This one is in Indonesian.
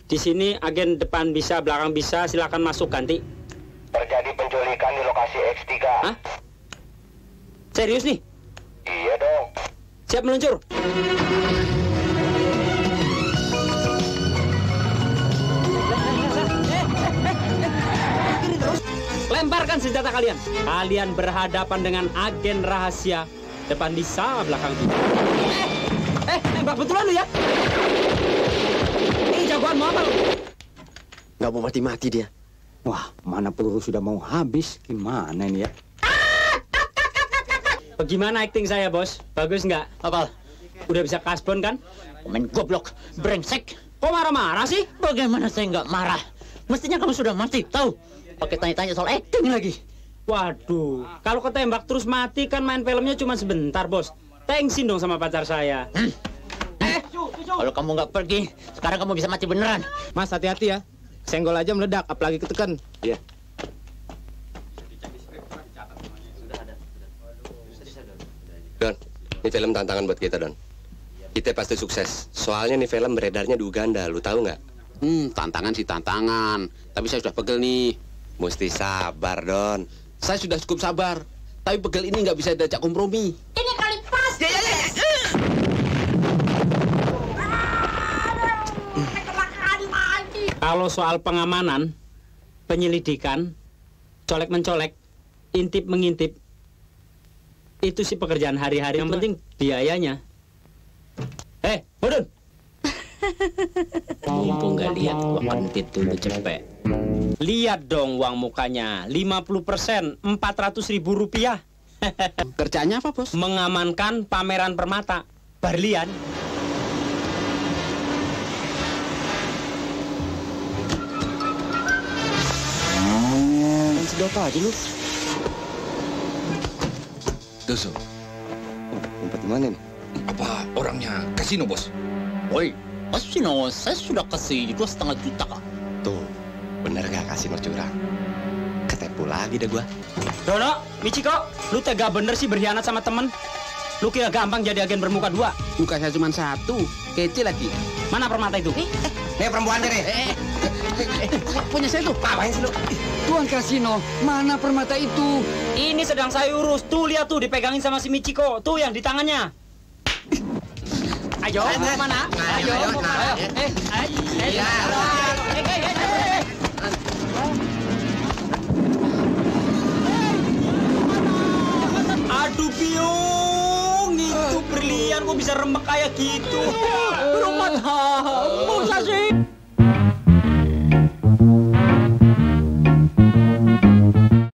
Di sini agen depan bisa, belakang bisa, silakan masuk ganti. Terjadi penculikan di lokasi X3. Hah? Serius nih? Iya dong. Siap meluncur. Lemparkan senjata kalian. Kalian berhadapan dengan agen rahasia. Depan bisa, belakang bisa. Tembak betulan lu ya? Ini jagoan mau apa lu? Nggak mau mati-mati dia. Wah, mana peluru sudah mau habis. Gimana ini ya? Bagaimana acting saya, bos? Bagus nggak? Apa? Udah bisa kasbon kan? Komen goblok, brengsek. Kok marah-marah sih? Bagaimana saya nggak marah? Mestinya kamu sudah mati, tahu? Pakai tanya-tanya soal acting lagi. Waduh, kalau ketembak terus mati kan main filmnya cuma sebentar, bos. Thanksin dong sama pacar saya. Kalau kamu nggak pergi, sekarang kamu bisa mati beneran. Mas, hati-hati ya. Senggol aja meledak, apalagi ketekan. Iya. Don, ini film tantangan buat kita, Don. Kita pasti sukses. Soalnya nih film beredarnya di Uganda, lu tahu nggak? Tantangan sih tantangan. Tapi saya sudah pegel nih. Mesti sabar, Don. Saya sudah cukup sabar. Tapi pegel ini nggak bisa diajak kompromi. Ini kali pas. Ya. Kecelakaan lagi. Kalau soal pengamanan, penyelidikan, colek-mencolek, intip-mengintip, itu sih pekerjaan hari-hari. Yang penting biayanya. Bodon! Mumpung nggak lihat, gua kentit dulu cepet. Lihat dong uang mukanya, 50%, 400.000 rupiah. Kerjanya apa, Bos? Mengamankan pameran permata, Barlian. Sedot aja lu. Tuh, Tempat di mana nih? apa orangnya kasino, Bos? Woi, kasino, saya sudah kasih 2,5 juta, Kak. Tuh, bener gak kasih curang? Ketipu lagi deh gua. Dono, Michiko, lu tega bener sih berkhianat sama temen? Lu kira gampang jadi agen bermuka dua? Muka saya cuma satu. Kecil lagi. Mana permata itu? Nih perempuannya nih. Punya saya tuh. Ngapain sih lu? Tuan Kasino, mana permata itu? Ini sedang saya urus. Tuh, lihat tuh, dipegangin sama si Michiko. Tuh yang di tangannya. Ayo, mau mana? Ayo. Aduh, Biung, itu berlian kok bisa remek kayak gitu. Rumah kamu.